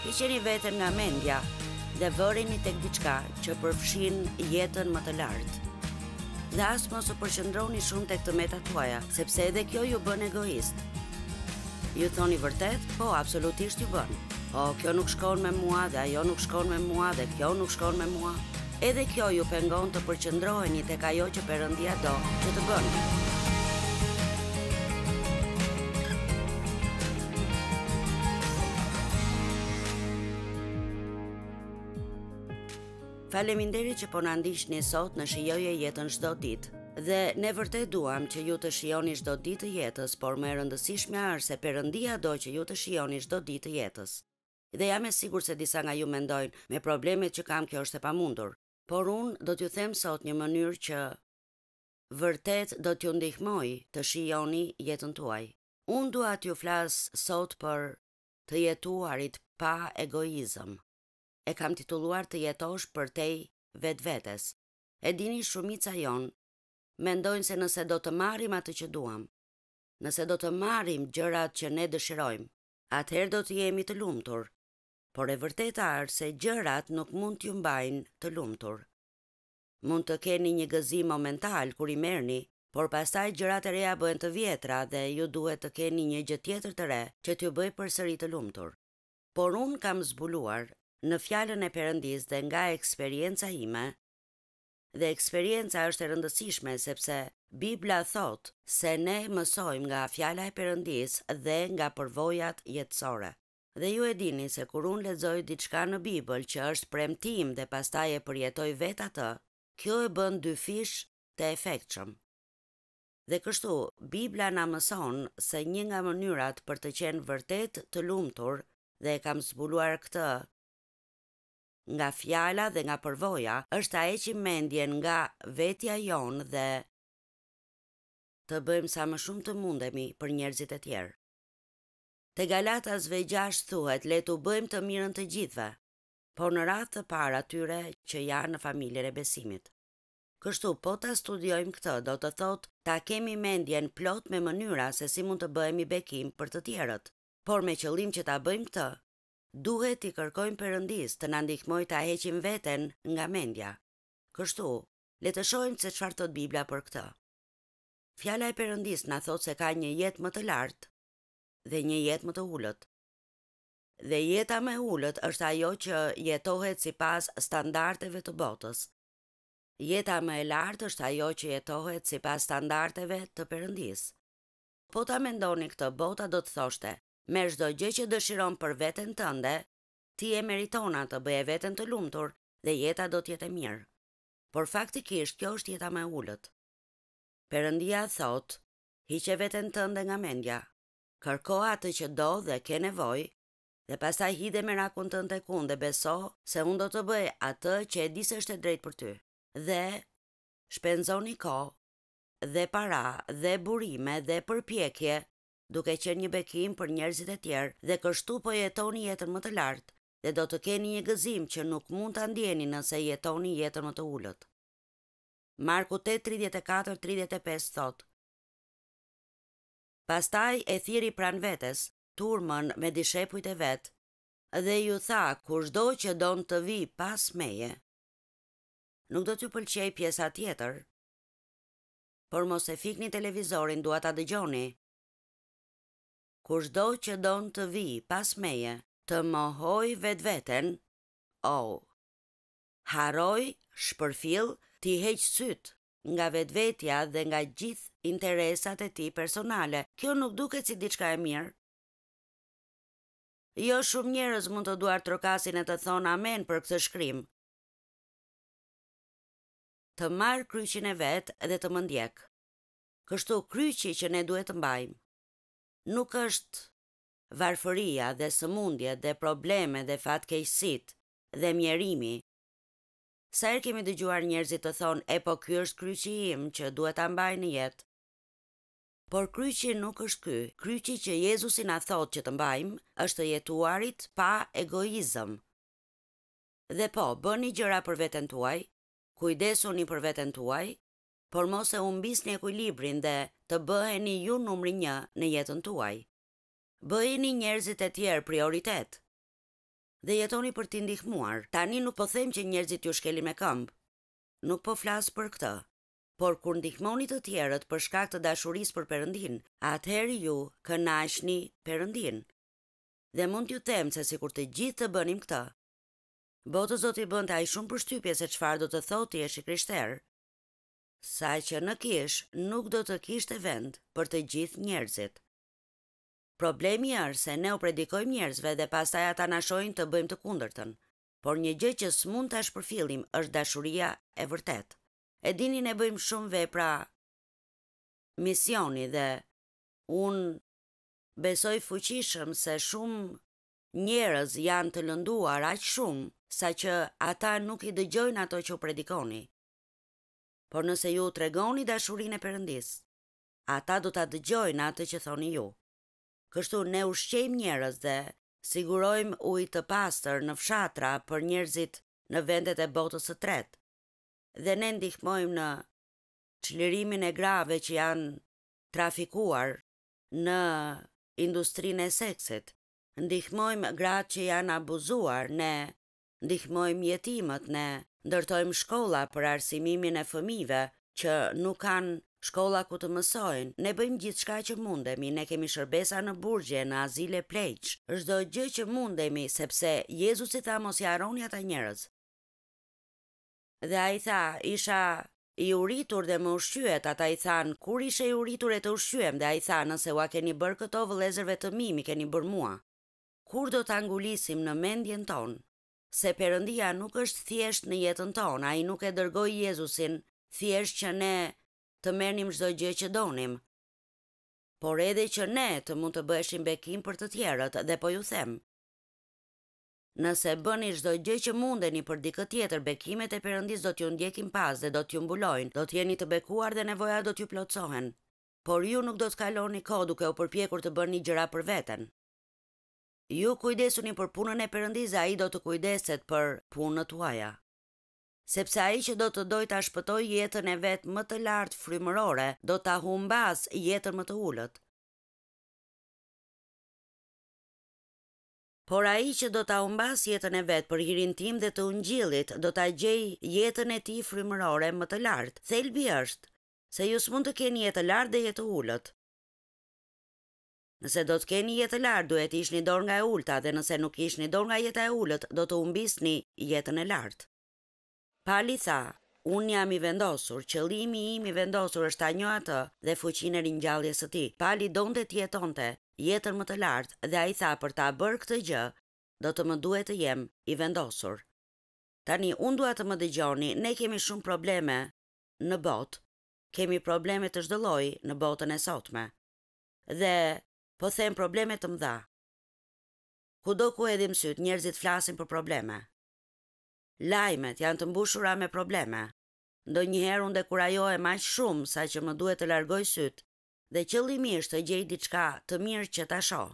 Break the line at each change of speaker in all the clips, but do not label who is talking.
Hiqeni veten nga mendja dhe vërini tek diçka që përfshin jetën më të lartë. Dhe as mos u përqendroni shumë tek të metat tuaja, sepse edhe kjo ju bën egoist. Ju thoni vërtet? Po, absolutisht ju bën. O, kjo nuk shkon me mua dhe ajo nuk shkon me mua dhe kjo nuk shkon me mua. Edhe kjo ju pengon të përqendroheni tek ajo që Perëndia do që të bëni. Faleminderit që po na ndiqni sot në Shijoje jetën çdo ditë. Dhe ne vërtet duam që ju të shijoni çdo ditë të jetës, por më e rëndësishmja është se Perëndia do që ju të shijoni çdo ditë të jetës. Dhe jam e sigurt se disa nga ju mendojnë, me problemet që kam kjo është e pamundur. Por unë do t'ju them sot një mënyrë që vërtet do t'ju ndihmoj të shijoni jetën tuaj. Unë dua t'ju flas sot për të jetuarit pa egoizëm. E kam titulluar të jetosh përtej vetvetes. E dini, shumica jon mendojnë se nëse do të marrim atë që duam, nëse do të marrim gjërat që ne dëshirojmë, atëherë do të jemi të lumtur. Por e vërteta është se gjërat nuk mund t'ju mbajnë të lumtur. Mund të keni një gëzim momental kur i merrni, por pastaj gjërat e reja bëhen të vjetra dhe ju duhet të keni një gjë tjetër të re që t'ju bëjë përsëri të lumtur. Por unë kam zbuluar në fjalën e Perëndis dhe nga eksperienca ime, dhe eksperienca është e rëndësishme sepse Bibla thot se ne mësojmë nga fjala e Perëndis dhe nga përvojat jetësore. Dhe ju e dini se kur unë lexoj diçka në Bibël që është premtim dhe pastaj e përjetoj vetë atë, kjo e bën dy fish të efektshëm. Dhe kështu, Bibla na mëson se një nga mënyrat për të qenë vërtet të lumtur, dhe e kam zbuluar këtë nga fjala dhe nga përvoja, është ta heqim mendjen nga vetja jon dhe të bëjmë sa më shumë të mundemi për njerëzit e tjerë. Te Galatasve 6 thuhet, le t'u bëjmë të mirën të gjithëve, por në radhë të parë atyre që janë në familjen e besimit. Kështu, po ta studiojmë këtë, do të thotë ta kemi mendjen plot me mënyra se si mund të bëhemi bekim për të tjerët. Por me qëllim që ta bëjmë këtë, duhet i kërkojmë Perëndis të na ndihmojë ta heqim veten nga mendja. Kështu, le të shohim se çfarë thot Bibla për këtë. Fjala e Perëndis na thot se ka një jetë më të lartë dhe një jetë më të ulët. Dhe jeta më e ulët është ajo që jetohet sipas standardeve të botës. Jeta më e lartë është ajo që jetohet sipas standardeve të Perëndis. Po ta mendoni këtë, bota do të thoshte, merr çdo gjë që dëshiron për veten tënde, ti e meriton atë, bëje veten të lumtur dhe jeta do të jetë e mirë. Por faktikisht kjo është jeta më e ulët. Perëndia thot, hiqe veten tënde nga mendja. Kërko atë që do dhe ke nevojë, dhe pastaj hidhe me rakun tënd tek unë dhe beso se unë do të bëj atë që e di se është e drejtë për ty. Dhe shpenzoni kohë dhe para dhe burime dhe përpjekje duke qenë një bekim për njerëzit e tjerë dhe kështu po jetoni jetën më të lartë dhe do të keni një gëzim që nuk mund ta ndjeni nëse jetoni jetën më të ulët. Marku 8:34-35 thot: Pastaj e thiri pran vetes, turmën me dishepujt e vet, dhe ju tha, kushdo që don të vi pas meje. Nuk do t'ju pëlqej pjesa tjetër, por mos e fikni televizorin, dua ta dëgjoni. Kushdo që don të vi pas meje, të mohoj vetveten, haroj, shpërfill, t'i heq syt nga vetvetja dhe nga gjithë interesat e tij personale. Kjo nuk duket si diçka e mirë. Jo shumë njerëz mund të duart trokasin e të thonë amen për këtë shkrim. Të marr kryqin e vet dhe të më ndjek. Kështu kryqi që ne duhet të mbajmë nuk është varfëria dhe sëmundjet dhe probleme dhe fatkeqësitë dhe mjerimi. Sa herë kemi dëgjuar njerëzit të thonë, po ky është kryqi im që duhet ta mbaj në jetë. Por kryqi nuk është ky. Kryqi që Jezusi na thotë që të mbajmë është të jetuarit pa egoizëm. Dhe po, bëni gjëra për veten tuaj, kujdesuni për veten tuaj, por mos e humbisni ekuilibrin dhe të bëheni ju numri 1 në jetën tuaj. Bëheni njerëzit e tjerë prioritet. dhe jetoni për t'i ndihmuar. Tani nuk po them që njerëzit ju shkelin me këmbë. Nuk po flas për këtë. Por kur ndihmoni të tjerët për shkak të dashurisë për Perëndin, atëherë ju kënaqni Perëndin. Dhe mund t'ju them se sikur të gjithë të bënim këtë, botës do t'i bënte aq shumë përshtypje se çfarë do të thotë ti je krishter, sa që në kish nuk do të kishte vend për të gjithë njerëzit. Problemi është se ne u predikojmë njerëzve dhe pastaj ata na shohin të bëjmë të kundërtën. Por një gjë që s'mund ta shpërfillim është dashuria e vërtetë. E dini, ne bëjmë shumë vepra misioni dhe unë besoj fuqishëm se shumë njerëz janë të lënduar aq shumë sa që ata nuk i dëgjojnë ato që u predikoni. Por nëse ju tregoni dashurinë e Perëndis, ata do ta dëgjojnë atë që thoni ju. Kështu ne ushqejmë njerëz dhe sigurojmë ujë të pastër në fshatra për njerëzit në vendet e botës së tretë. Dhe ne ndihmojmë në çlirimin e grave që janë trafikuar në industrinë e seksit. Ndihmojmë gratë që janë abuzuar, ne ndihmojmë jetimët, ne ndërtojmë shkolla për arsimimin e fëmijëve që nuk kanë shkolla ku të mësojnë. Ne bëjmë gjithçka që mundemi, ne kemi shërbesa në burgje, në azile pleq, çdo gjë që mundemi, sepse Jezusi tha mos i harroni ata njerëz. Dhe ai tha, isha i uritur dhe më ushqyet, ata i thanë, kur ishe i uritur e të ushqyem, dhe ai tha, nëse ua keni bërë këto vëllezërve të mi, mi keni bërë mua. Kur do ta ngulisim në mendjen tonë se Perëndia nuk është thjesht në jetën tonë, ai nuk e dërgoi Jezusin thjesht që ne të merrnim çdo gjë që donim, por edhe që ne të mund të bëheshim bekim për të tjerët, dhe po ju them, nëse bëni çdo gjë që mundeni për dikë tjetër, bekimet e Perëndis do t'ju ndjekin pas dhe do t'ju mbulojnë, do t'jeni të bekuar dhe nevoja do t'ju plotësohen. Por ju nuk do të kaloni kohë duke u përpjekur të bëni gjëra për veten. Ju kujdesuni për punën e Perëndis, ai do të kujdeset për punën tuaja. Sepse ai që do të dojë ta shpëtojë jetën e vet më të lartë frymërore, do ta humbas jetën më të ulët. Por ai që do ta humbas jetën e vet për hirin tim dhe të ungjillit, do ta gjej jetën e tij frymërore më të lartë. Thelbi është se ju s'mund të keni jetë të lartë dhe jetë të ulët. Nëse do të keni jetë të lartë, duhet ishni dorë nga e ulta, dhe nëse nuk ishni dorë nga jeta e ulët, do të humbisni jetën e lartë. Pali tha, unë jam i vendosur, qëllimi im i vendosur është ta njoh atë dhe fuqinë e ringjalljes së tij. Pali donte të jetonte jetën më të lartë dhe ai tha, për ta bërë këtë gjë, do të më duhet të jem i vendosur. Tani unë dua të më dëgjoni, ne kemi shumë probleme në botë. Kemi probleme të çdo lloji në botën e sotme. Dhe po them probleme të mëdha. Kudo ku hedhim syt, njerëzit flasin për probleme. Lajmet janë të mbushura me probleme. Ndonjëherë unë dekurajohem aq shumë sa që më duhet të largoj syt dhe qëllimisht të gjej diçka të mirë që ta shoh.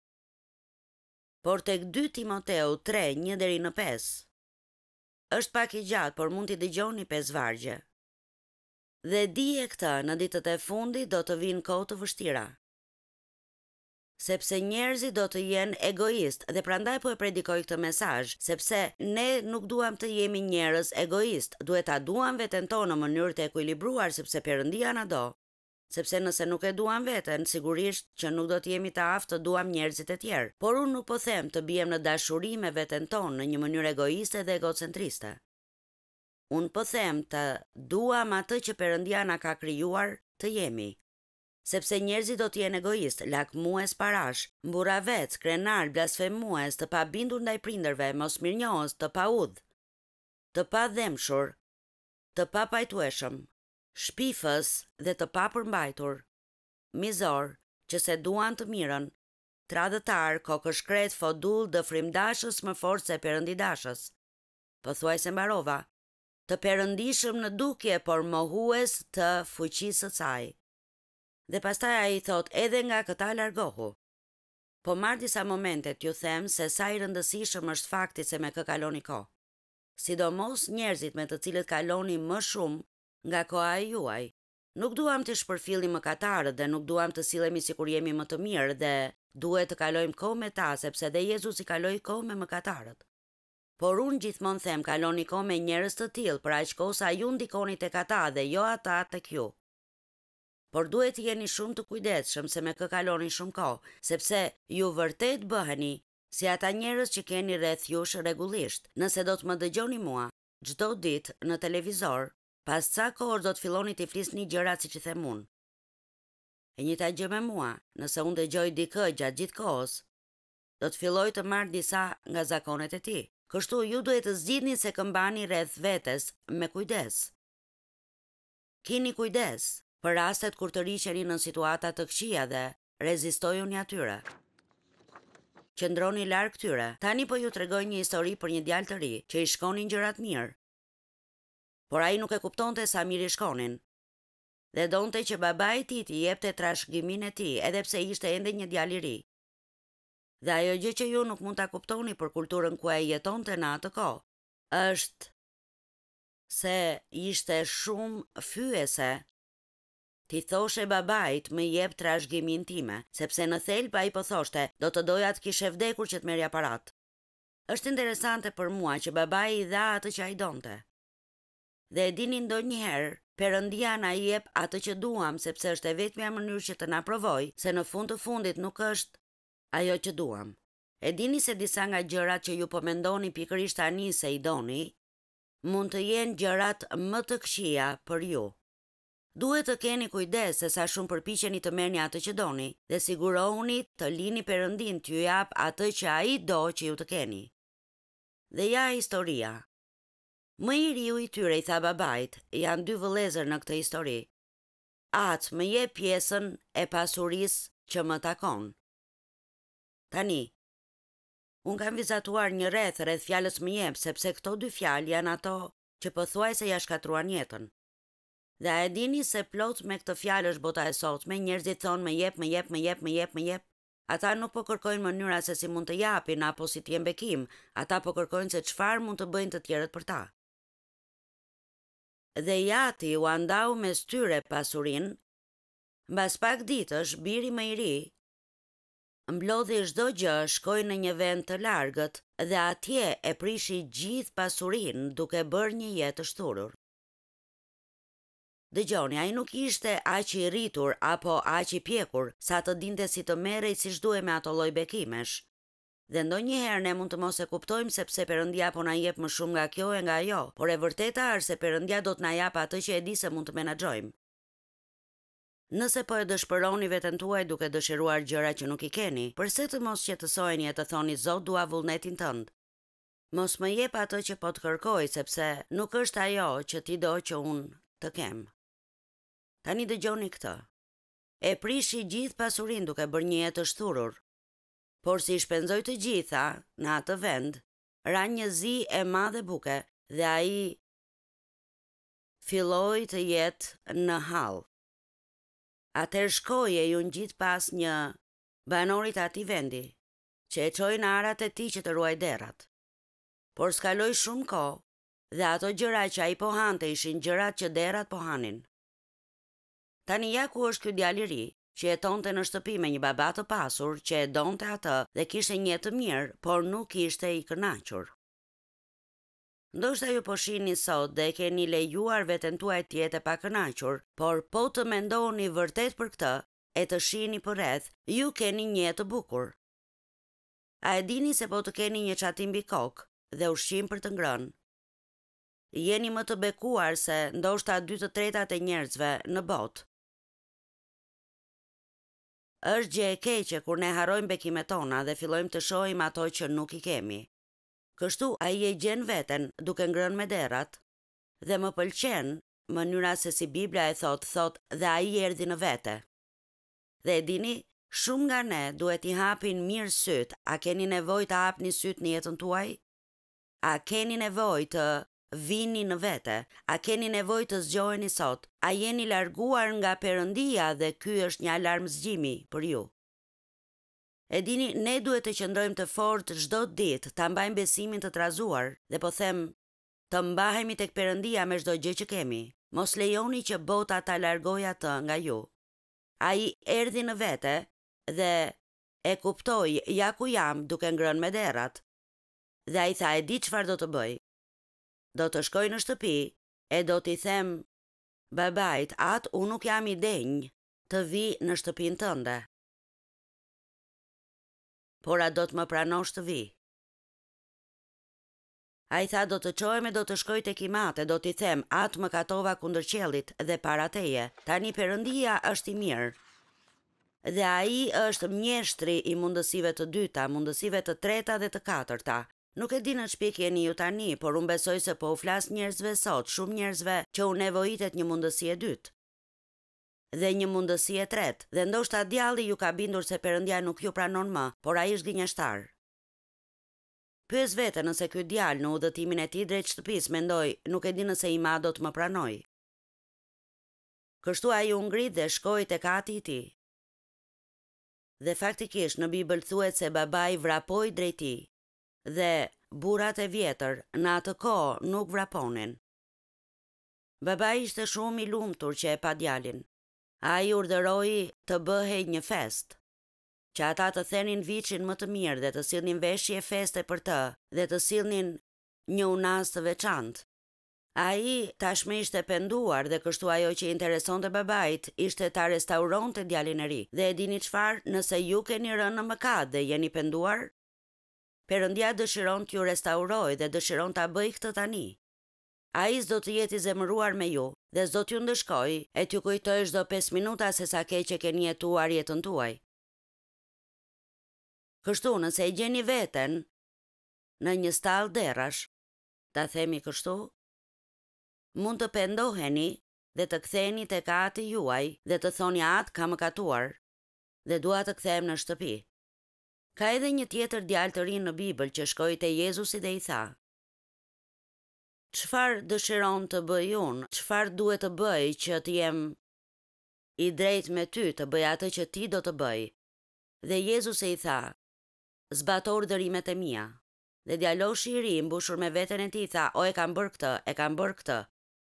Por tek 2 Timoteu 3:1-5 është pak i gjatë, por mund t'i dëgjoni 5 vargje. Dhe dije këtë, në ditët e fundit do të vinë kohë të vështira. Sepse njerëzit do të jenë egoist, dhe prandaj po e predikoj këtë mesazh, sepse ne nuk duam të jemi njerëz egoist, duhet ta duam veten tonë në mënyrë të ekuilibruar, sepse Perëndia na do. Sepse nëse nuk e duam veten, sigurisht që nuk do të jemi të aftë të duam njerëzit e tjerë. Por unë nuk po them të bijem në dashuri me veten tonë në një mënyrë egoiste dhe egocentriste. Unë po them të duam atë që Perëndia na ka krijuar të jemi. Sepse njerëzit do të jenë egoist, lakmues parash, mburravec, krenar, blasfemues, të pabindur ndaj prindërve, mosmirnjohës, të paudh, të padhemshur, të papajtueshëm, shpifës dhe të papërmbajtur, mizor, që se duan të mirën, tradhëtar, kokëshkret, fodull, dëfrimdashës më fort se perëndidashës. Pothuajse mbarova, të perëndishëm në dukje, por mohues të fuqisë së saj. Dhe pastaj ai thot, edhe nga këta largohu. Po marr disa momente t'ju them se sa i rëndësishëm është fakti se me kë kaloni kohë. Sidomos njerëzit me të cilët kaloni më shumë nga koha e juaj. Nuk duam të shpërfillim mëkatarët dhe nuk duam të sillemi sikur jemi më të mirë dhe duhet të kalojmë kohë me ta sepse dhe Jezusi kaloi kohë me mëkatarët. Por unë gjithmonë them kaloni kohë me njerëz të tillë për aq kohë sa ju ndikoni tek ata dhe jo ata tek ju. Por duhet të jeni shumë të kujdesshëm se me kë kaloni shumë kohë, sepse ju vërtet bëheni si ata njerëz që keni rreth jush rregullisht. Nëse do të më dëgjoni mua çdo ditë në televizor, pas ca kohë do të filloni të flisni gjërat siç i them unë. E njëjta gjë me mua, nëse unë dëgjoj dikë gjatë gjithë kohës, do të filloj të marr disa nga zakonet e tij. Kështu ju duhet të zgjidhni se këmbani rreth vetes me kujdes. Kini kujdes për rastet kur të riqeni në situata të këqija dhe rezistojuni atyre. Qëndroni larg tyre. Tani po ju tregoj një histori për një djalë të ri që i shkonin gjërat mirë. Por ai nuk e kuptonte sa mirë i shkonin. Dhe donte që babai i tij t'i jepte trashëgimin e tij, edhe pse ishte ende një djalë i ri. Dhe ajo gjë që ju nuk mund ta kuptoni për kulturën ku ai jetonte në atë kohë, është se ishte shumë fyese. Ti thoshe babait më jep trashëgimin time, sepse në thelb ai po thoshte, do të doja të kishe vdekur që të merrja parat. Është interesante për mua që babai i dha atë që ai donte. Dhe e dini ndonjëherë, Perëndia na i jep atë që duam, sepse është e vetmja mënyrë që të na provojë se në fund të fundit nuk është ajo që duam. E dini se disa nga gjërat që ju po mendoni pikërisht tani se i doni, mund të jenë gjërat më të këqija për ju. Duhet të keni kujdes se sa shumë përpiqeni të merrni atë që doni dhe sigurohuni të lini Perëndin t'ju jap atë që ai do që ju të keni. Dhe ja historia. Më i riu i tyre i tha babait, janë dy vëllezër në këtë histori. Atë më jep pjesën e pasurisë që më takon. Tani, unë kam vizatuar një rreth fjalës më jep, sepse këto dy fjalë janë ato që pothuajse ja shkatruan jetën. Dhe a e dini se plot me këtë fjalë është bota e sotme, njerëzit thonë më jep, më jep, më jep, më jep, më jep. Ata nuk po kërkojnë mënyra se si mund të japin apo si të jenë bekim, ata po kërkojnë se çfarë mund të bëjnë të tjerët për ta. Dhe jati u andau mes tyre pasurin, mbas pak ditësh biri më i ri mblodhi çdo gjë, shkoi në një vend të largët dhe atje e prishi gjithë pasurinë duke bërë një jetë të shturur. Dëgjoni, ai nuk ishte aq i rritur apo aq i pjekur sa të dinte si të merrej siç duhej me ato lloj bekimesh. Dhe ndonjëherë ne mund të mos e kuptojmë sepse Perëndia po na jep më shumë nga kjo e nga ajo, por e vërteta është se Perëndia do të na jap atë që e di se mund të menaxhojmë. Nëse po e dëshpëroni veten tuaj duke dëshiruar gjëra që nuk i keni, pse të mos qetësoheni e të thoni Zot dua vullnetin tënd? Mos më jep atë që po të kërkoj, sepse nuk është ajo që ti do që unë të kem. Tani dëgjoni këtë. E prishi gjithë pasurinë duke bërë një jetë të shturur. Por si i shpenzoi të gjitha në atë vend, ra një zi e madhe buke dhe ai filloi të jetë në hall. Atëherë shkoi e ju ngjit pas një banorit të atij vendi, që e çoi në arat e tij që të ruaj derrat. Por s'kaloi shumë kohë dhe ato gjëra që ai po hante ishin gjërat që derrat po hanin. Tani ja ku është ky djalë i ri, që jetonte në shtëpi me një baba të pasur që e donte atë dhe kishte një jetë të mirë, por nuk ishte i kënaqur. Ndoshta ju po shihni sot dhe e keni lejuar veten tuaj të jetë pa kënaqur, por po të mendoni vërtet për këtë, e të shihni përreth, ju keni një jetë të bukur. A e dini se po të keni një çatim mbi kokë dhe ushqim për të ngrënë? Jeni më të bekuar se ndoshta 2/3 e njerëzve në botë. Është gjë e keqe kur ne harrojmë bekimet tona dhe fillojmë të shohim ato që nuk i kemi. Kështu ai e gjen veten duke ngrënë me derrat dhe më pëlqen mënyra se si Bibla e thot dhe ai erdhi në vete. Dhe e dini, shumë nga ne duhet i hapin mirë syt. A keni nevojë të hapni syt në jetën tuaj? A keni nevojë të vini në vete? A keni nevojë të zgjoheni sot? A jeni larguar nga Perëndia dhe ky është një alarm zgjimi për ju? E dini, ne duhet të qëndrojmë të fortë çdo ditë, ta mbajmë besimin të trazuar dhe po them të mbahemi tek Perëndia me çdo gjë që kemi. Mos lejoni që bota ta largojë atë nga ju. Ai erdhi në vete dhe e kuptoi ja ku jam duke ngrënë me derrat. Dhe ai tha e di çfarë do të bëj. Do të shkoj në shtëpi e do t'i them babait atë unë nuk jam i denj të vi në shtëpinë tënde. Por a do të më pranosh të vi? A i tha do të qohem e do të shkoj tek imate, do t'i them atë më katova kundër qellit dhe para teje, tani Perëndia është i mirë. Dhe ai është mjeshtri i mundësive të dyta, mundësive të treta dhe të katërta. Nuk e di në ç'pik jeni ju tani, por unë besoj se po u flas njerëzve sot, shumë njerëzve që u nevojitet një mundësi e dytë. Dhe një mundësi e tretë, dhe ndoshta djalli ju ka bindur se Perëndia nuk ju pranon më, por ai është gënjeshtar. Pyes veten nëse ky djalë në udhëtimin e tij drejt shtëpisë mendoi, nuk e di nëse ima do të më pranoj. Kështu ai u ngrit dhe shkoi tek ati i tij. Dhe faktikisht në Bibël thuhet se babai vrapoi drejt tij dhe burrat e vjetër në atë kohë nuk vraponin. Babai ishte shumë i lumtur që e pa djalin. Ai urdhëroi të bëhej një festë, që ata të thenin viçin më të mirë dhe të sillnin veshje feste për të dhe të sillnin një unas të veçantë. Ai tashmë ishte penduar dhe kështu ajo që interesonte babait ishte ta restauronte djalin e ri. Dhe e dini çfarë, nëse ju keni rënë në mëkat dhe jeni penduar, Perëndia dëshiron t'ju restaurojë dhe dëshiron ta bëjë këtë tani. Ai s'do të jetë i zemëruar me ju dhe s'do t'ju ndëshkojë e t'ju kujtojë çdo 5 minuta se sa keq që keni jetuar jetën tuaj. Kështu nëse e gjeni veten në një stall derrash, ta themi kështu, mund të pendoheni dhe të ktheheni tek ati juaj dhe të thoni atë ka mëkatuar dhe dua të kthehem në shtëpi. Ka edhe një tjetër djalë të ri në Bibël që shkoi te Jezusi dhe i tha: "Çfarë dëshiron të bëj unë? Çfarë duhet të bëj që të jem i drejtë me ty, të bëj atë që ti do të bëj?" Dhe Jezusi i tha: "Zbato urdhërimet e mia." Dhe djaloshi i ri, mbushur me veten e tij, tha: "O, e kam bërë këtë, e kam bërë këtë."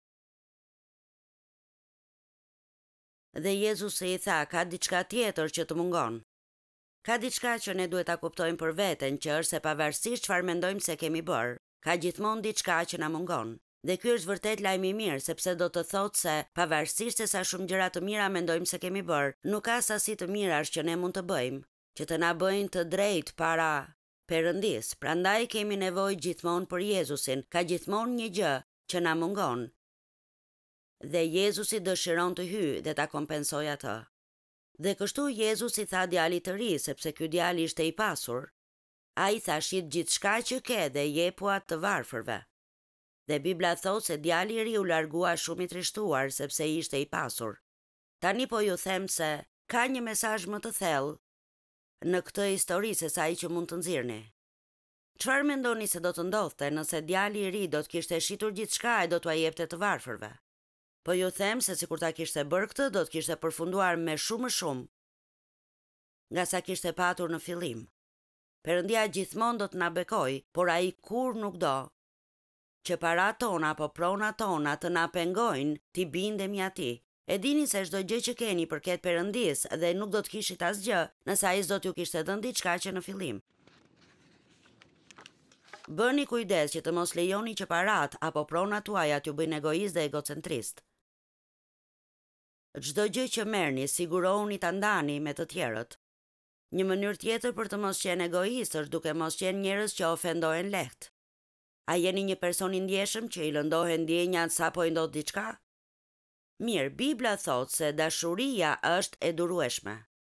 Dhe Jezusi i tha: "Ka diçka tjetër që të mungon. Ka diçka që ne duhet ta kuptojmë për veten, që është se pavarësisht çfarë mendojmë se kemi bërë, ka gjithmonë diçka që na mungon. Dhe ky është vërtet lajm i mirë, sepse do të thotë se pavarësisht se sa shumë gjëra të mira mendojmë se kemi bërë, nuk ka sasi të mirash që ne mund të bëjmë, që të na bëjnë të drejtë para Perëndis. Prandaj kemi nevojë gjithmonë për Jezusin, ka gjithmonë një gjë që na mungon. Dhe Jezusi dëshiron të hyjë dhe ta kompensojë atë. Dhe kështu Jezusi tha djalit të ri, sepse ky djalë ishte i pasur. Ai tha: "Shit gjithçka që ke dhe jepu atë të varfërve." Dhe Bibla thot se djali i ri u largua shumë i trishtuar sepse ishte i pasur. Tani po ju them se ka një mesazh më të thellë në këtë histori se sa ai që mund të nxirrni. Çfarë mendoni se do të ndodhte nëse djali i ri do të kishte shitur gjithçka e do t'ua jepte të varfërve? Po ju them se sikur ta kishte bërë këtë, do të kishte përfunduar me shumë nga sa kishte patur në fillim. Perëndia gjithmonë do të na bekojë, por ai kur nuk do që paratë tona apo pronat tona të na pengojnë t'i bindemi atij. E dini se çdo gjë që keni përket Perëndis dhe nuk do të kishit asgjë nëse ai s'do t'ju kishte dhënë diçka që në fillim. Bëni kujdes që të mos lejoni që paratë apo pronat tuaja t'ju bëjnë egoist dhe egocentrist. Çdo gjë që merrni, sigurohuni ta ndani me të tjerët. Një mënyrë tjetër për të mos qenë egoist është duke mos qenë njerëz që ofendohen lehtë. A jeni një person i ndjeshëm që i lëndohen ndjenjat sapo i ndodh diçka? Mirë, Bibla thot se dashuria është e durueshme.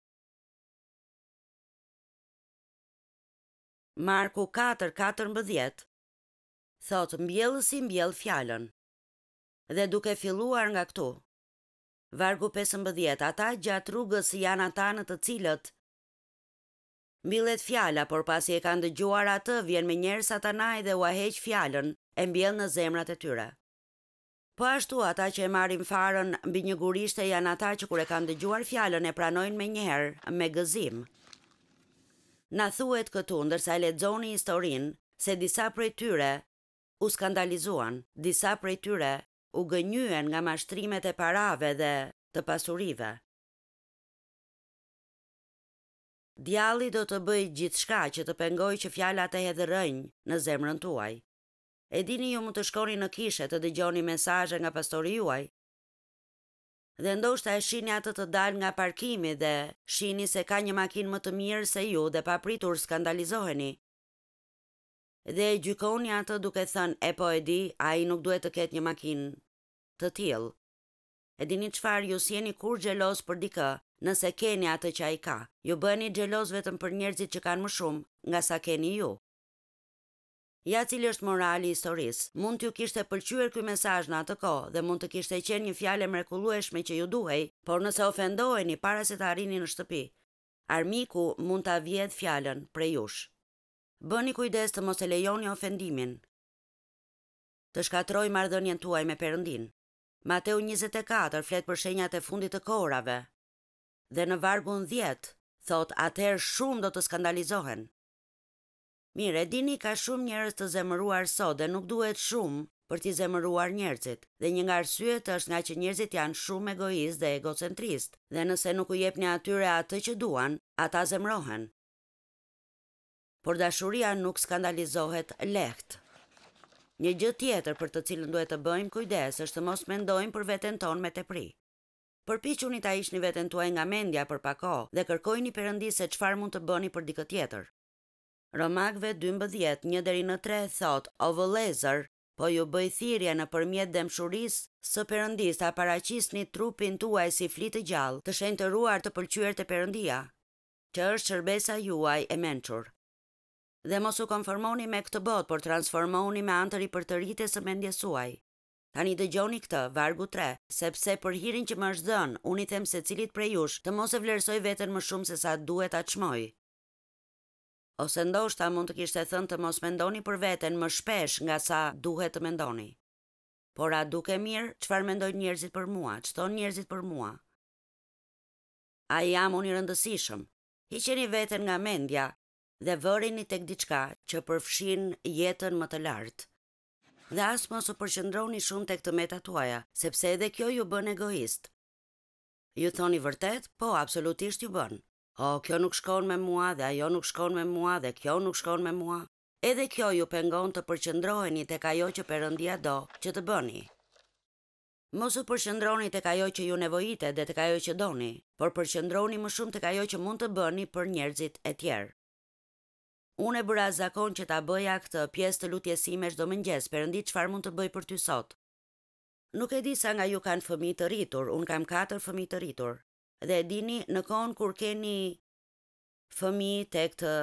Marku 4:14 thot: "Mbjellësi mbjell fjalën." Dhe duke filluar nga këtu, vargu 15, ata gjatë rrugës janë ata në të cilët mbillet fjala, por pasi e kanë dëgjuar atë, vjen me njerë Satanai dhe ua heq fjalën, e mbjell në zemrat e tyre. Po ashtu ata që e marrin farën mbi një gurishte janë ata që kur e kanë dëgjuar fjalën e pranojnë me njëherë me gëzim. Na thuhet këtu, ndërsa e lexoni historinë, se disa prej tyre u skandalizuan, disa prej tyre u gënjyen nga mashtrimet e parave dhe të pasurive. Djalli do të bëjë gjithçka që të pengojë që fjalat e hedhë rënjë në zemrën tuaj. E dini ju mund të shkoni në kishe të dëgjoni mesazhe nga pastori juaj? Dhe ndoshta e shihni atë të dalë nga parkimi dhe shihni se ka një makinë më të mirë se ju dhe papritur skandalizoheni. Dhe e gjykoni atë duke thënë, e po e di, ai nuk duhet të ketë një makinë të tillë. E dini çfarë, ju s'jeni kur xheloz për dikë, nëse keni atë që ai ka. Ju bëheni xheloz vetëm për njerëzit që kanë më shumë nga sa keni ju. Ja cili është morali i historisë. Mund t'ju kishte pëlqyer ky mesazh në atë kohë dhe mund të kishte qenë një fjalë mrekullueshme që ju duhej, por nëse ofendoheni para se të arrini në shtëpi, armiku mund ta vjedh fjalën prej jush. Bëni kujdes të mos e lejoni ofendimin të shkatrojë marrëdhënien tuaj me Perëndin. Mateu 24 flet për shenjat e fundit të kohërave. Dhe në vargun 10 thot, atëherë shumë do të skandalizohen. Mirë, e dini ka shumë njerëz të zemëruar sot dhe nuk duhet shumë për t'i zemëruar njerëzit. Dhe një nga arsyet është nga që njerëzit janë shumë egoist dhe egocentrist, dhe nëse nuk u jepni atyre atë që duan, ata zemrohen. Por dashuria nuk skandalizohet lehtë. Një gjë tjetër për të cilën duhet të bëjmë kujdes është të mos mendojmë për veten tonë me tepri. Përpiquni ta hiqni veten tuaj nga mendja për pak kohë dhe kërkojini Perëndisë se çfarë mund të bëni për dikë tjetër. Romakëve 12:1-3 thot, o vëllezër, po ju bëj thirrje nëpërmjet dëmshurisë së Perëndisë ta paraqisni trupin tuaj si flitë të gjallë, të shenjtëruar të pëlqyer te Perëndia, që është shërbesa juaj e mençur. Dhe mos u konformoni me këtë botë, por transformohuni me anë të ripërtëritjes së mendjes suaj. Tani dëgjoni këtë, vargu 3, sepse për hirin që më është dhënë, unë i them secilit prej jush të mos e vlerësoj veten më shumë se sa duhet ta çmoj. Ose ndoshta mund të kishte thënë të mos mendoni për veten më shpesh nga sa duhet të mendoni. Por a duke mirë, çfarë mendojnë njerëzit për mua? Ç'thon njerëzit për mua? A jam unë i rëndësishëm? Hiqeni veten nga mendja dhe vërini tek diçka që përfshin jetën më të lartë. Dhe as mos u përqendroni shumë tek tëmetat tuaja, sepse edhe kjo ju bën egoist. Ju thoni vërtet? Po, absolutisht ju bën. O, kjo nuk shkon me mua dhe ajo nuk shkon me mua dhe kjo nuk shkon me mua. Edhe kjo ju pengon të përqendroheni tek ajo që Perëndia do që të bëni. Mos u përqendroni tek ajo që ju nevojitet dhe tek ajo që doni, por përqendroni më shumë tek ajo që mund të bëni për njerëzit e tjerë. Unë e bëra zakon që ta bëja këtë pjesë të lutjes sime çdo mëngjes, Perëndi çfarë mund të bëj për ty sot. Nuk e di sa nga ju kanë fëmijë të rritur, unë kam 4 fëmijë të rritur. Dhe e dini, në kohën kur keni fëmijë tek të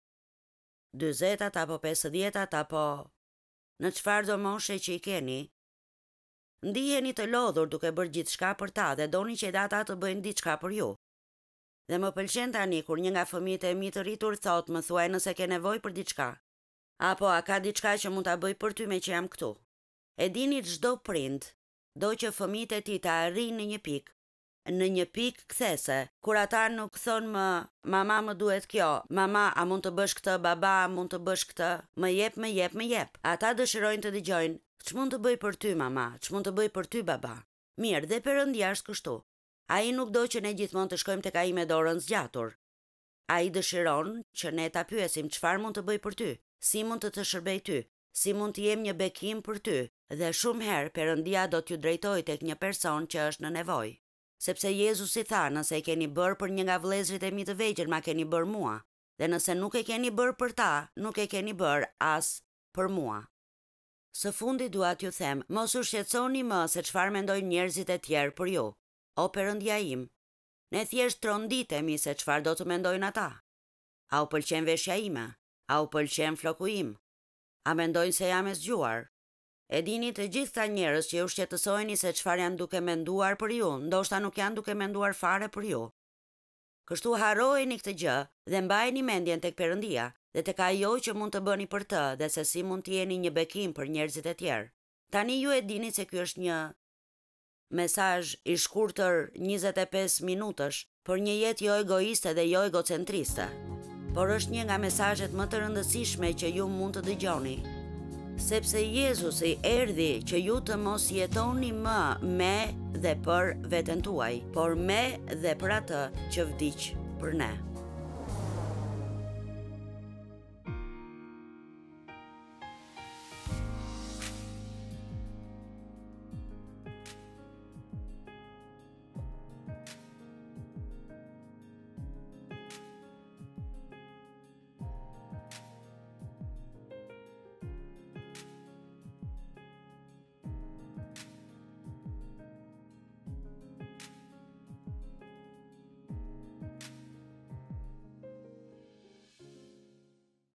40-at apo 50-at apo në çfarëdo moshe që i keni, ndiheni të lodhur duke bërë gjithçka për ta dhe doni që ata të bëjnë diçka për ju. Dhe më pëlqen tani kur një nga fëmijët e mi të rritur thot, më thuaj nëse ke nevojë për diçka, apo a ka diçka që mund ta bëj për ty me që jam këtu. E dini, çdo prind do që fëmijët e tij të arrijnë në një pikë kthese, kur ata nuk thonë më, mama më duhet kjo, mama a mund të bësh këtë, baba a mund të bësh këtë, më jep. Ata dëshirojnë të dëgjojnë, ç'mund të bëj për ty mama, ç'mund të bëj për ty baba. Mirë, dhe Perëndia është kështu. Ai nuk do që ne gjithmonë të shkojmë tek ai me dorën zgjatur. Ai dëshiron që ne ta pyesim çfarë mund të bëj për ty, si mund të shërbej ty, si mund të jem një bekim për ty, dhe shumë herë Perëndia do t'ju drejtojë tek një person që është në nevojë. Sepse Jezusi tha, nëse e keni bërë për një nga vëllezërit e mi të vegjël, ma keni bërë mua, dhe nëse nuk e keni bërë për ta, nuk e keni bërë as për mua. Së fundi dua t'ju them, mos u shqetësoni më se çfarë mendojnë njerëzit e tjerë për ju. O Perëndia im, ne thjesht tronditemi se çfarë do të mendojnë ata. A u pëlqen veshja ime? A u pëlqen floku im? A mendojnë se jam e zgjuar? E dini, të gjithë këta njerëz që ju shqetësoheni se çfarë janë duke menduar për ju, ndoshta nuk janë duke menduar fare për ju. Kështu harrojeni këtë gjë dhe mbajeni mendjen tek Perëndia dhe tek ajo që mund të bëni për të dhe se si mund të jeni një bekim për njerëzit e tjerë. Tani ju e dini se ky është një mesazh i shkurtër 25 minutësh për një jetë jo egoiste dhe jo egocentriste. Por është një nga mesazhet më të rëndësishme që ju mund të dëgjoni. sepse Jezusi erdhi që ju të mos jetoni më me dhe për veten tuaj, por me dhe për atë që vdiq për ne.